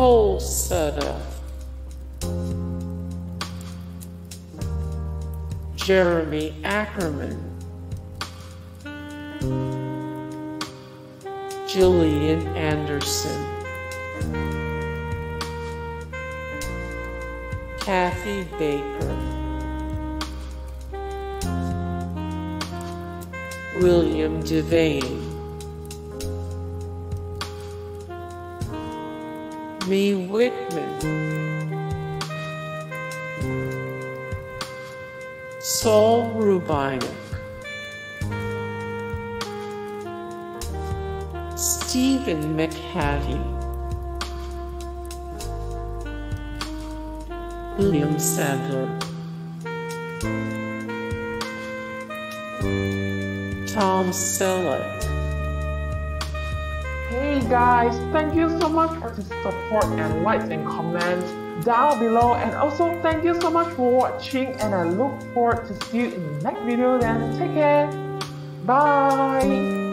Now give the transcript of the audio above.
Cole Sutter, Jeremy Ackerman, Jillian Anderson, Kathy Baker, William Devane, Mee Whitman, Saul Rubinek, Stephen McHattie, William Sandler, Tom Selleck. Hey guys, thank you so much for the support and likes and comments down below, and also thank you so much for watching, and I look forward to see you in the next video. Then take care, bye.